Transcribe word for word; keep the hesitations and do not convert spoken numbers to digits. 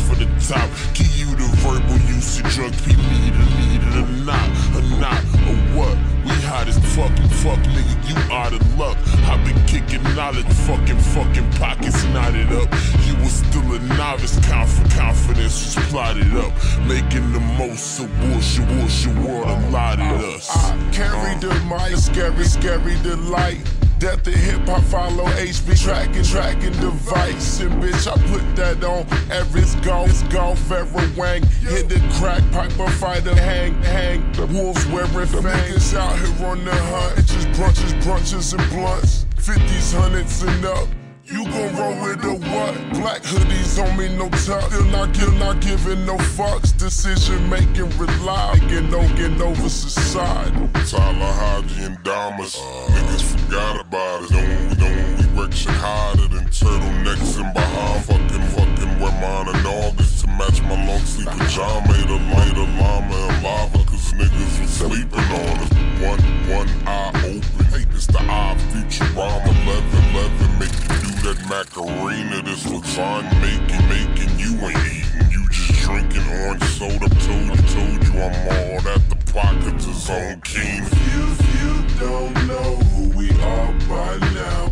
for the top. Give you the verbal usage, drug P, need it, need it or not, or not, or what? We hot as fucking fuck, nigga, you out of luck. I've been kicking knowledge, fucking fucking pockets knotted up. You was still a novice, conf confidence was plotted up. Making the most of bullshit, bullshit world allotted us. I carry the mic, scary, scary delight. Death to hip-hop, follow H B, tracking, tracking device. And bitch, I put that on every golf, it's golf, every wang. Hit the crack, piper, fighter, hang, hang. Wolves wearing fangs. Niggas out here on the hunt. It's just brunches, brunches, and blunts. Fifties, hundreds, and up. You gon' roll with a what? Black hoodies on me, no tuck. Still not, still not giving no fucks. Decision making, rely. Getting over, getting over society. Tyler, Haji, and Damas. Uh, Niggas forgot about us. Don't we, don't we work shit harder than turtlenecks and behind. Fucking, fucking wear mine in August to match my long sleeve pajama. Made a light, a llama, and lava. Cause niggas was sleeping on us. One, one eye open. Hey, it's the eye Futurama. eleven, eleven, make you do that Macarena. This lasagna making, making you ain't eating. You just drinking orange soda. Told you, told you I'm all that the pockets is on keen. If you, if you don't know who we are by now,